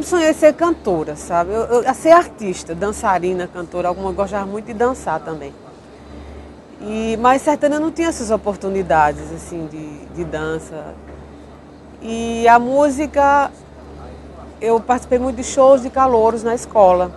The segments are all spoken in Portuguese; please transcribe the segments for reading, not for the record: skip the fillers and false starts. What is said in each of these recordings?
sempre sonhei ser cantora, sabe? Eu ser artista, dançarina, cantora, eu gostava muito de dançar também. Mas sertanejo não tinha essas oportunidades assim de dança. E a música, eu participei muito de shows de calouros na escola.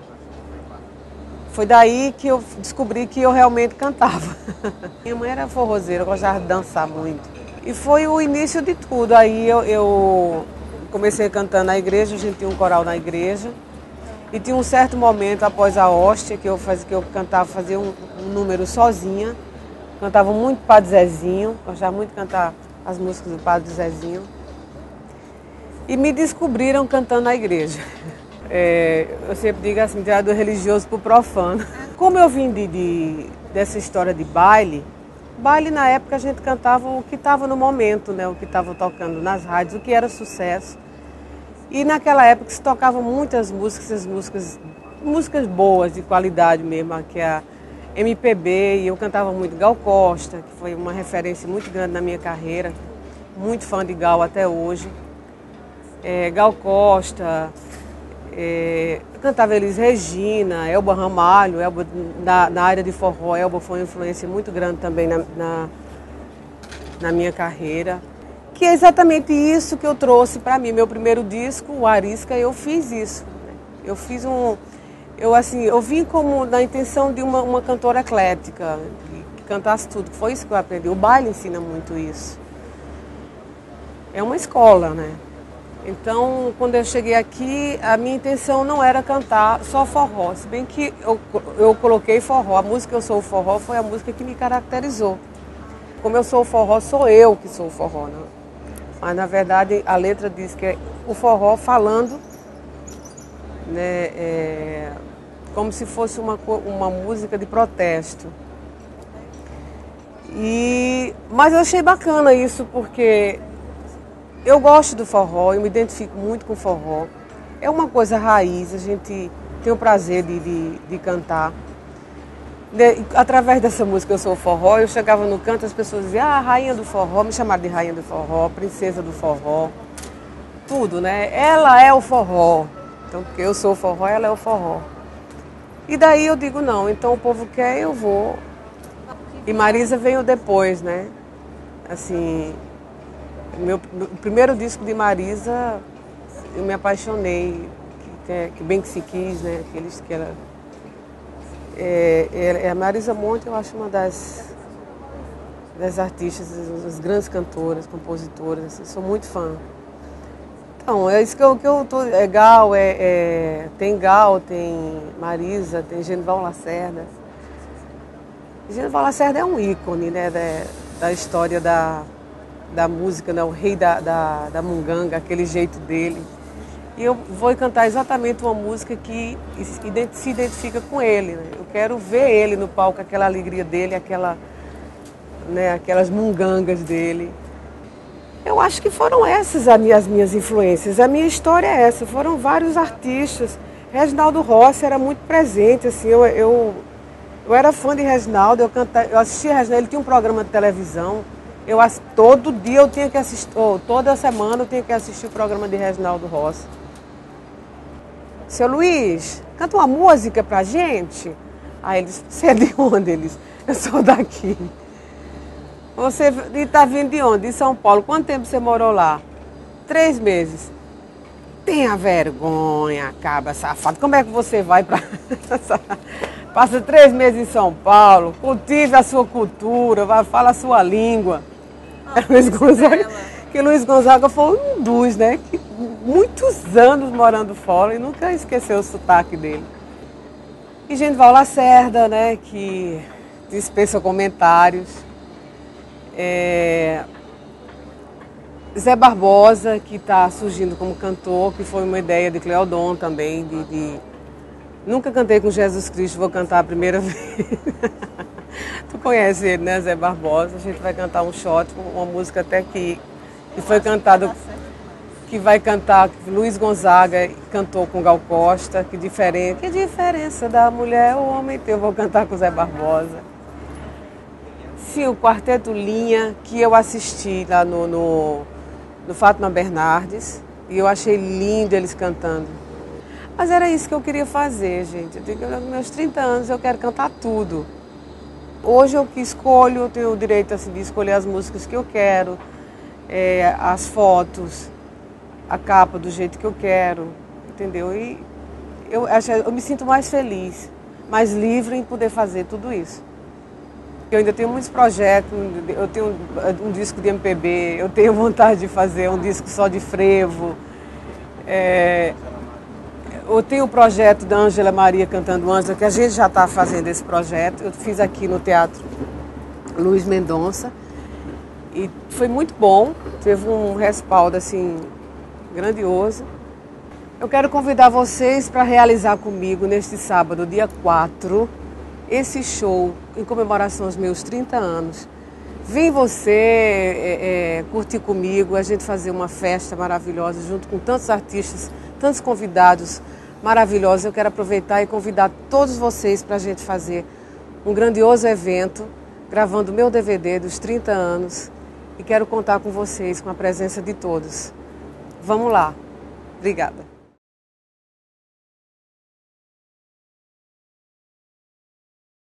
Foi daí que eu descobri que eu realmente cantava. Minha mãe era forrozeira, eu gostava de dançar muito. E foi o início de tudo. Aí eu comecei cantando na igreja, a gente tinha um coral na igreja. E tinha um certo momento após a hóstia que eu cantava, fazia um número sozinha. Cantava muito Padre Zezinho, gostava muito de cantar as músicas do Padre Zezinho. E me descobriram cantando na igreja. Eu sempre digo assim, tirar do religioso para o profano. Como eu vim dessa história de baile na época a gente cantava o que estava no momento, né? O que estava tocando nas rádios, o que era sucesso. E naquela época se tocavam muitas músicas, músicas boas, de qualidade mesmo, que é a MPB, e eu cantava muito Gal Costa, que foi uma referência muito grande na minha carreira, muito fã de Gal até hoje. Gal Costa, eu cantava Elis Regina, Elba Ramalho, Elba, na área de forró. Elba foi uma influência muito grande também na minha carreira. Que é exatamente isso que eu trouxe para mim. Meu primeiro disco, o Arisca, eu fiz isso. Eu fiz eu vim como na intenção de uma cantora eclética, que cantasse tudo. Foi isso que eu aprendi. O baile ensina muito isso. É uma escola, né? Então, quando eu cheguei aqui, a minha intenção não era cantar só forró. Se bem que eu coloquei forró. A música Eu Sou o Forró foi a música que me caracterizou. Como eu sou o forró, sou eu que sou o forró, né? Mas, na verdade, a letra diz que é o forró falando, né, como se fosse uma música de protesto. Mas eu achei bacana isso, porque eu gosto do forró, eu me identifico muito com o forró. É uma coisa raiz, a gente tem o prazer de cantar. Através dessa música Eu Sou o Forró, eu chegava no canto, as pessoas diziam, rainha do forró, me chamaram de rainha do forró, princesa do forró, tudo, né? Ela é o forró. Então, porque eu sou o forró, ela é o forró. E daí eu digo, não, então o povo quer, eu vou. E Marisa veio depois, né? Assim, o primeiro disco de Marisa, eu me apaixonei, que bem que se quis, né? Aqueles que ela... a Marisa Monte, eu acho uma das artistas, das grandes cantoras, compositoras, assim, sou muito fã. Então, é isso que eu tô. Tem Gal, tem Marisa, tem Genival Lacerda. Genival Lacerda é um ícone, né, da história da música, né, o rei da munganga, aquele jeito dele. E eu vou cantar exatamente uma música que se identifica com ele, né? Eu quero ver ele no palco, aquela alegria dele, aquelas mungangas dele. Eu acho que foram essas as minhas influências. A minha história é essa. Foram vários artistas. Reginaldo Rossi era muito presente, assim. Eu era fã de Reginaldo. Eu assistia Reginaldo. Ele tinha um programa de televisão. Todo dia eu tinha que assistir, toda semana eu tinha que assistir o programa de Reginaldo Rossi. Seu Luiz, canta uma música pra gente? Aí ele disse, você é de onde? Eles, eu sou daqui. Você está vindo de onde? De São Paulo. Quanto tempo você morou lá? 3 meses. Tenha vergonha, cabra safado. Como é que você vai para... Passa 3 meses em São Paulo, cultive a sua cultura, fala a sua língua. Luiz Gonzaga foi um dos, né? Que, muitos anos morando fora e nunca esqueceu o sotaque dele. E Genival Lacerda, né? Que dispensa comentários. Zé Barbosa, que está surgindo como cantor, que foi uma ideia de Cleodon também, Nunca cantei com Jesus Cristo, vou cantar a primeira vez. Tu conhece ele, né, Zé Barbosa? A gente vai cantar um shot, uma música até que foi cantada, que vai cantar, que Luiz Gonzaga cantou com Gal Costa, que diferença da mulher ou homem, eu vou cantar com Zé Barbosa. Sim, o Quarteto Linha, que eu assisti lá no Fátima Bernardes, E eu achei lindo eles cantando. Mas era isso que eu queria fazer, gente. Nos meus 30 anos eu quero cantar tudo. Hoje eu que escolho, eu tenho o direito assim, de escolher as músicas que eu quero, as fotos, a capa do jeito que eu quero, entendeu? E eu me sinto mais feliz, mais livre em poder fazer tudo isso. Eu ainda tenho muitos projetos, eu tenho um disco de MPB, eu tenho vontade de fazer um disco só de frevo. Eu tenho o projeto da Ângela Maria Cantando Ângela, que a gente já está fazendo esse projeto. Eu fiz aqui no Teatro Luiz Mendonça e foi muito bom, teve um respaldo assim grandioso. Eu quero convidar vocês para realizar comigo neste sábado, dia 4, esse show em comemoração aos meus 30 anos. Vem você curtir comigo, a gente fazer uma festa maravilhosa junto com tantos artistas, tantos convidados maravilhosos. Eu quero aproveitar e convidar todos vocês para a gente fazer um grandioso evento, gravando o meu DVD dos 30 anos. E quero contar com vocês, com a presença de todos. Vamos lá. Obrigada.